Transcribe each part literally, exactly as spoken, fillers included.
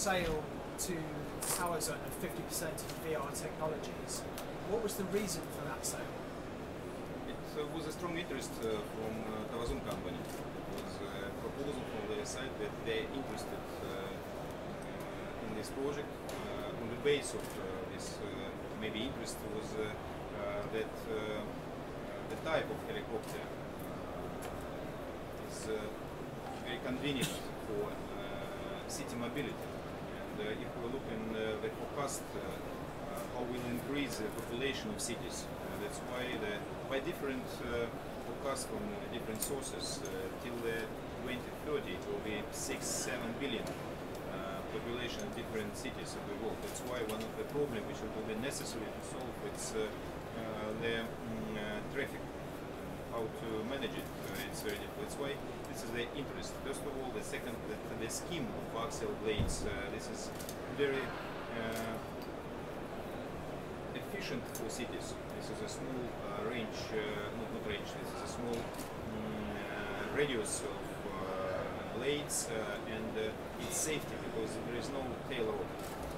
sale to Tawazun of fifty percent of V R technologies. What was the reason for that sale? It uh, was a strong interest uh, from uh, Tawazun company. It was a proposal from their side that they're interested uh, in this project. Uh, on the base of uh, this uh, maybe interest was uh, uh, that uh, the type of helicopter uh, is uh, very convenient for uh, city mobility. And uh, if we look in uh, the forecast, uh, uh, how will increase the population of cities. Uh, that's why the, by different uh, forecasts from uh, different sources, uh, till the twenty thirty it will be six, seven billion uh, population in different cities of the world. That's why one of the problems which will be necessary to solve is uh, uh, the mm, uh, traffic. How to manage it, uh, it's very difficult. That's why this is the interest. First of all, the second, the, the scheme of axial blades. Uh, this is very uh, efficient for cities. This is a small uh, range, uh, not, not range, this is a small mm, uh, radius of uh, blades uh, and uh, it's safety because there is no tail rope.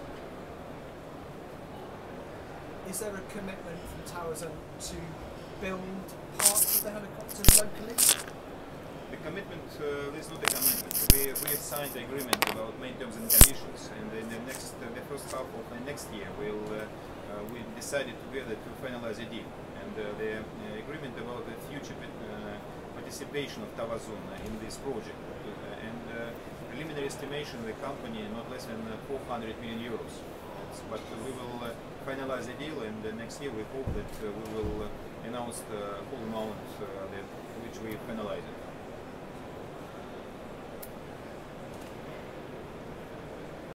Is there a commitment from Tawazun to build parts of the helicopter locally? The commitment uh, is not a commitment. We, we have signed the agreement about main terms and conditions, and in the next, uh, the first half of the next year, we'll uh, uh, we decided together to finalize a deal. And uh, the uh, agreement about the future uh, participation of Tawazun in this project, uh, and uh, preliminary estimation of the company not less than uh, four hundred million euros. That's, but uh, we will uh, finalize the deal, and uh, next year we hope that uh, we will uh, announce the full amount uh, that which we finalized.